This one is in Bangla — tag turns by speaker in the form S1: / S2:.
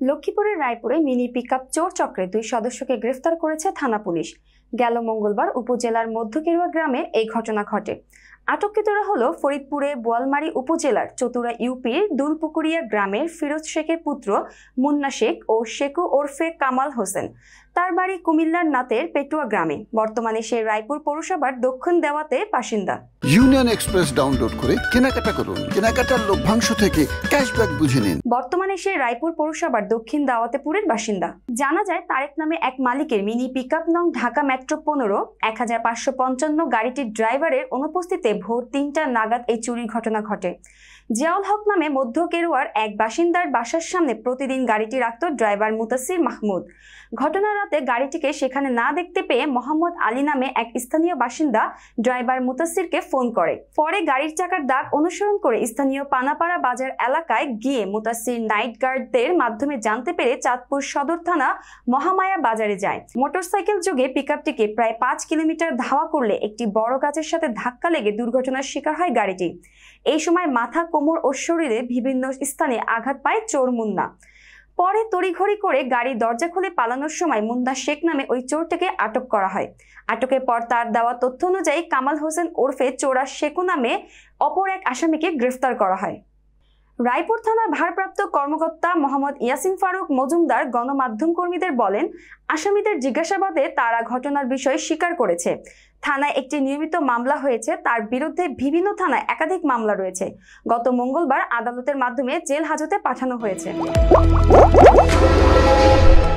S1: লক্ষ্মীপুরের রায়পুরে মিনি পিকআপ চোর চক্রে 2 সদস্যকে গ্রেফতার করেছে থানা পুলিশ। গেল মঙ্গলবার উপজেলার মধ্যকেরুয়া গ্রামে এই ঘটনা ঘটে। আটককৃতরা হলো ফরিদপুরে বোয়ালমারী উপজেলার চতুরা ইউপির দুলপুকুরিয়া গ্রামের ফিরোজ শেখের পুত্র মুন্না শেখ ও শেকু ওরফে কামাল হোসেন। তার বাড়ি কুমিল্লার নাতের পেটুয়া গ্রামে। বর্তমানে সে রায়পুর পৌরসভার দক্ষিণ দেওয়াতে বাসিন্দা।
S2: ইউনিয়ন এক্সপ্রেস ডাউনলোড করে কেনাকাটা করুন, কেনাকাটার লভ্যাংশ থেকে ক্যাশব্যাক বুঝে নিন।
S1: বর্তমানে সে রায়পুর পৌরসভার দক্ষিণ দাওয়াতেপুরের বাসিন্দা। জানা যায় তারেক নামে এক মালিকের মিনি পিকআপ নং ঢাকা মেট্রো 15 1555 গাড়িটির ড্রাইভারের অনুপস্থিতিতে ভোর 3টা নাগাদ এই চুরির ঘটনা ঘটে। জিয়াউল হক নামে মধ্যকেরুয়ার এক বাসিন্দার বাসার সামনে প্রতিদিন গাড়িটি রাখত ড্রাইভার মুতাসির মাহমুদ। ঘটনার রাতে গাড়িটিকে সেখানে না দেখতে পেয়ে মোহাম্মদ আলী নামে এক স্থানীয় বাসিন্দা ড্রাইভার মুতাসিরকে ফোন করে। পরে গাড়ির চাকার দাগ অনুসরণ করে স্থানীয় পানাপাড়া বাজার এলাকায় গিয়ে মুতাসির নাইট গার্ডদের মাধ্যমে জানতে পেরে চাঁদপুর সদর থানা মহামায়া বাজারে যায়। মোটরসাইকেল যোগে পিকআপটিকে প্রায় 5 কিলোমিটার ধাওয়া করলে একটি বড় গাছের সাথে ধাক্কা লেগে দুর্ঘটনার শিকার হয় গাড়িটি। এই সময় মাথা, কোমর ও শরীরে বিভিন্ন স্থানে আঘাত পায় চোর মুন্না। পরে তড়িঘড়ি করে গাড়ির দরজা খুলে পালানোর সময় মুন্না শেখ নামে ওই চোরটিকে আটক করা হয়। আটকের পর তার দেওয়া তথ্য অনুযায়ী কামাল হোসেন ওরফে চোরা শেকু নামে অপর এক আসামিকে গ্রেফতার করা হয়। রায়পুর থানার ভারপ্রাপ্ত কর্মকর্তা মোহাম্মদ ইয়াসিন ফারুক মজুমদার গণমাধ্যম কর্মীদের বলেন, আসামিদের জিজ্ঞাসাবাদে তারা ঘটনার বিষয়ে স্বীকার করেছে। থানায় একটি নিয়মিত মামলা হয়েছে, তার বিরুদ্ধে বিভিন্ন থানায় একাধিক মামলা রয়েছে। গত মঙ্গলবার আদালতের মাধ্যমে জেল হাজতে পাঠানো হয়েছে।